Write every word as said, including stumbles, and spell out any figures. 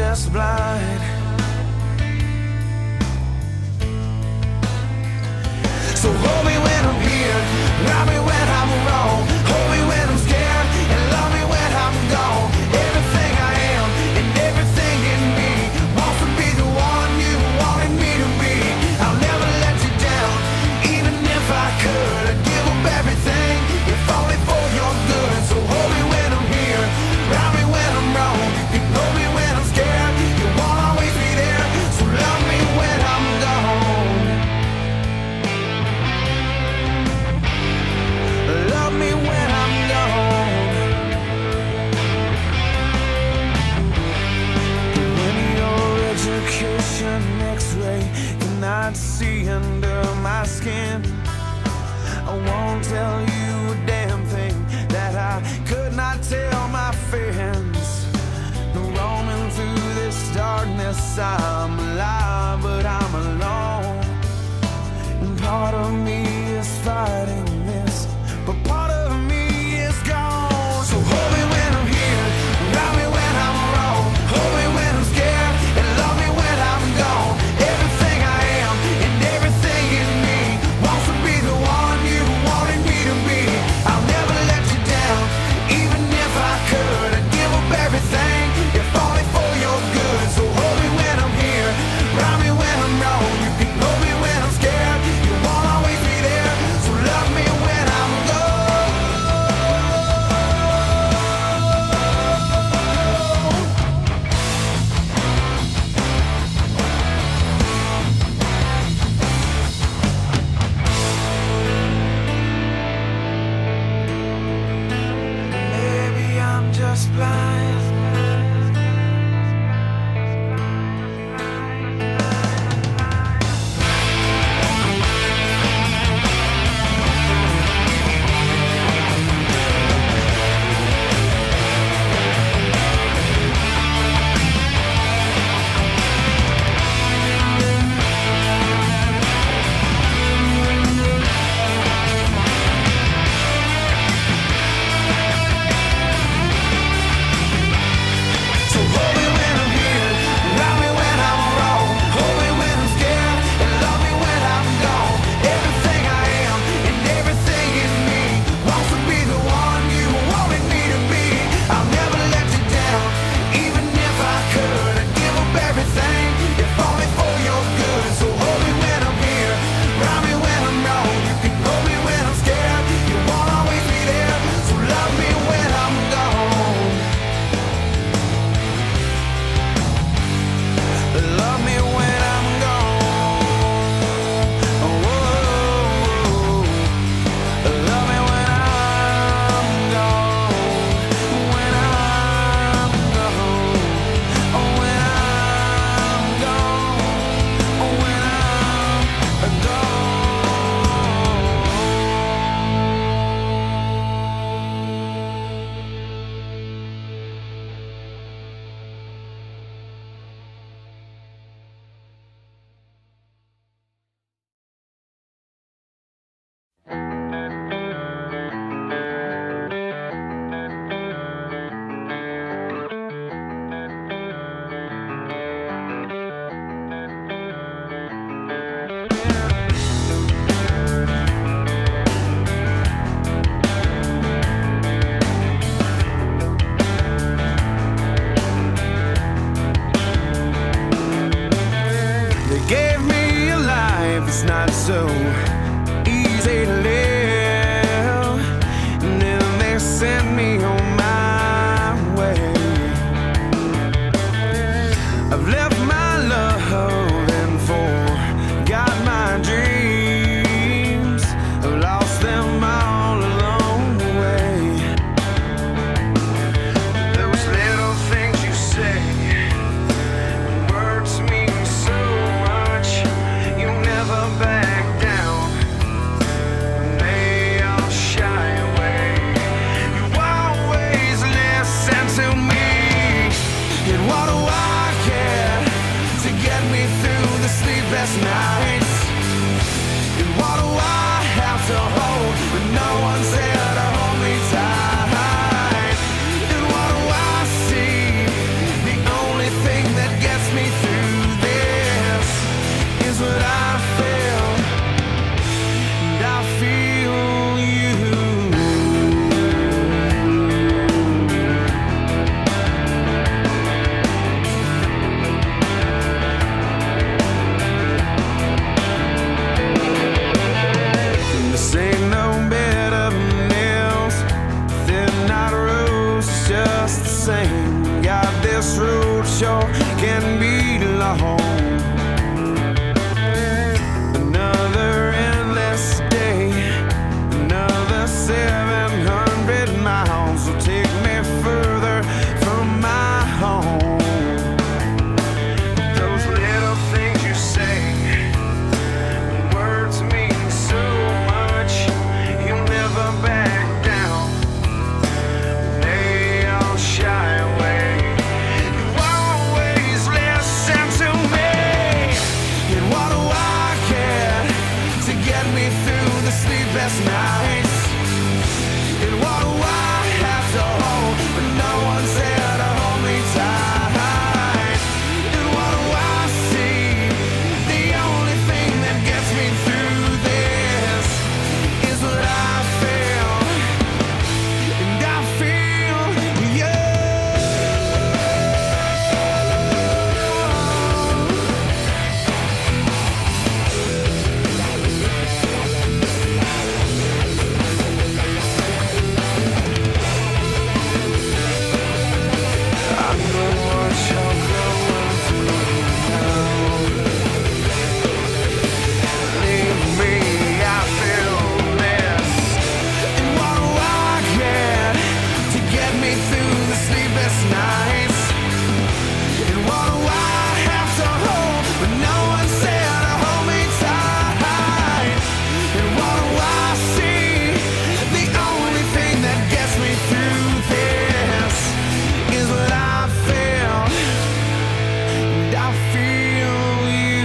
just blind. So hold me when I'm here, love me when I'm wrong, hold me when I'm scared, and love me when I'm gone. Everything I am and everything in me wants to be the one you wanted me to be. I'll never let you down, even if I could. I'd give up everything, if only for your good. So hold me when I'm here, love me when I'm wrong, you can hold me when I'm scared, you won't always be there. So love me when I'm gone. Love me when I'm gone. When your education X-ray cannot see under my skin, I won't tell you a damn thing that I could not tell my friends. Roaming through this darkness, I'm alive, but I'm alone. And part of me is fighting this, but part of me is gone. So hold me when I'm here, love me when I'm wrong, hold me when I'm scared, and love me when I'm gone. Everything I am and everything in me wants to be the one you wanted me to be. I'll never let you down, even if I could. I'd give up everything, if only for your good. So hold me when I'm here, love me when I'm wrong, you can hold me when I'm scared, you won't always be there. So love me when I'm gone. Maybe I'm just blind. So hold me when I'm here, love me when I'm wrong, hold me when I'm scared, and love me when I'm gone. Everything I am and everything in me wants to be the one you wanted me to be. I'll never let you down, even if I could. I'd give up everything, if only for your good. So hold me when I'm here, love me when I'm wrong, you can hold me when I'm scared, you won't always be there. So love me when I'm gone. Love me when I'm gone. Oh, love me when I'm gone. When I'm gone. Oh, when I'm gone. Oh, when I'm gone. They gave me a life, it's not so easy to live, and then they sent me on my way. I've left my love and forgot my dreams. I've lost them all along the way. Those little things you say, words mean so much. You never back down, they all shy away. You always listen to me, and what do I care to get me through the sleepless nights? And what do I have to hold when no one's there to hold me tight? And what do I see? The only thing that this road sure can be long. Another endless day, another seven hundred miles will take me further from my home. Those little things you say, words mean so much. You'll never back down, they all shy away. You always listen to me. And what do I care to get me through the sleepless nights? And what do I have to hold when no one's there to hold me tight? And what do I see? The only thing that gets me through this is what I feel, and I feel you. I know what you're going through now. Leave me, I feel this. And what do I get to get me through the sleepless nights? And what do I have to hold when no one's there to hold me tight? And what do I see? The only thing that gets me through this is what I feel, and I feel you.